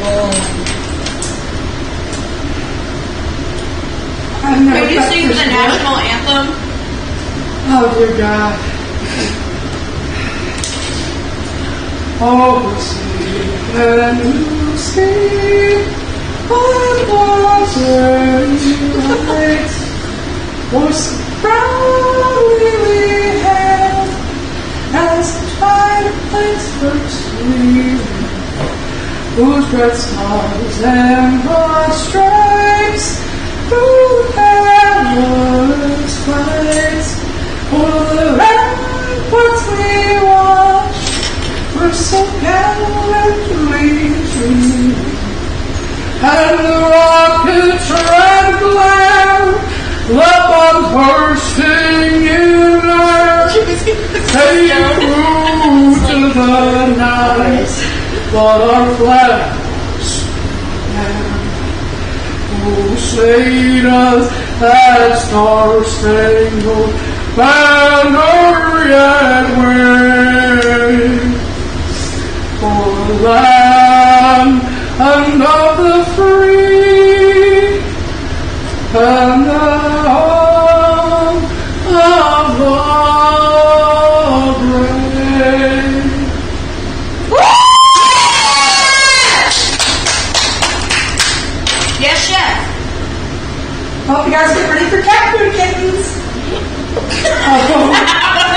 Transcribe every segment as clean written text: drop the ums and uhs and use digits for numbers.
Can you sing the National Anthem? Oh, dear God. Oh, can you see what water you light? Was proudly we held as the Hightlights first leaving, whose red stars and broad stripes through perilous flights, o'er the ramparts we watched, were so gallantly dreaming, and the rockets red glare up on bursting in air. They flew to the night, but our flags who slayed us that star-spangled banner yet waves, for the land and of the free and the home of the brave. Yes, chef. Hope you guys get ready for cat food, kittens.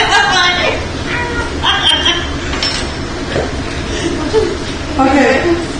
Okay.